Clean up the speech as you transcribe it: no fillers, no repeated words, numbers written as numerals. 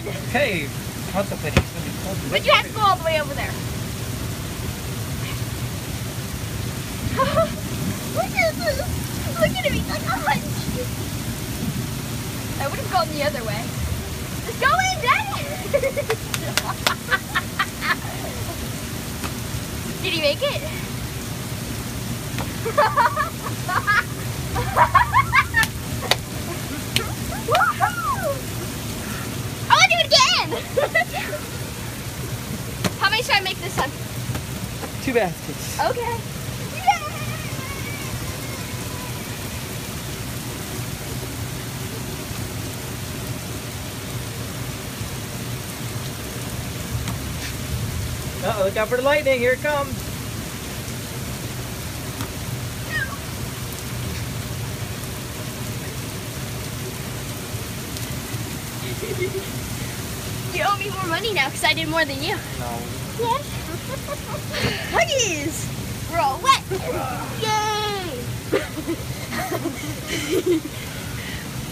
again! Hey, contemplating something cold. But you have to go all the way over there. Look at this! Look at me, like a hunch! I would have gone the other way. Let's go in, Daddy! Did he make it? I want to do it again! How many should I make this time? 2 baskets. Okay. Uh-oh, look out for the lightning. Here it comes. You owe me more money now because I did more than you. No. Yes. Huggies! We're all wet. Yay!